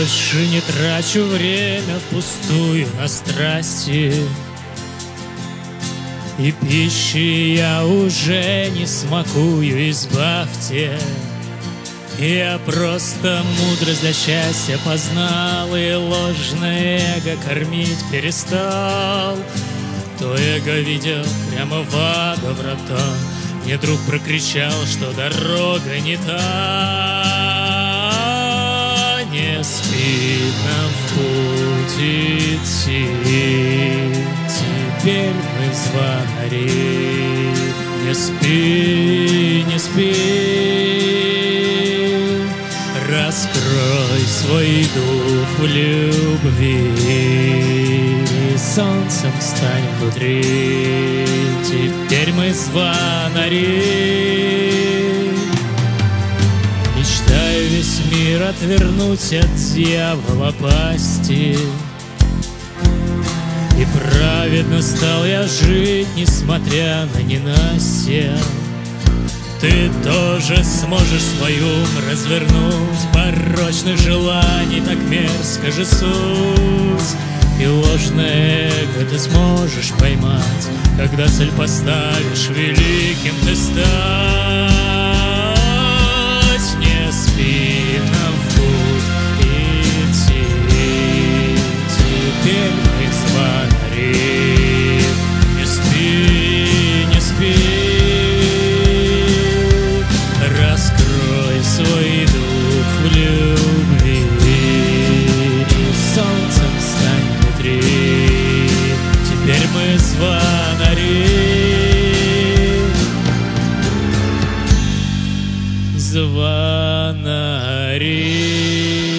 больше не трачу время пустую на страсти, и пищи я уже не смакую, избавьте. Я просто мудрость для счастья познал, и ложное эго кормить перестал. То эго ведет прямо в ада врата. Мне друг прокричал, что дорога не та. Не спит нам в путь идти, теперь мы звонари. Не спи, не спи, раскрой свой дух в любви, и солнцем стань внутри. Теперь мы звонари. Мечтаю весь мир отвернуть от дьявола пасти, и праведно стал я жить, несмотря на ненастье. Ты тоже сможешь свой ум развернуть, порочных желаний так мерзко же суть. И ложное эго ты сможешь поймать, когда цель поставишь, великим ты стать. Не спи нам в путь идти, теперь мы звонари. Не спи, не спи, раскрой свой дух в любви, и солнцем стань внутри. Теперь мы звонари. Звонари.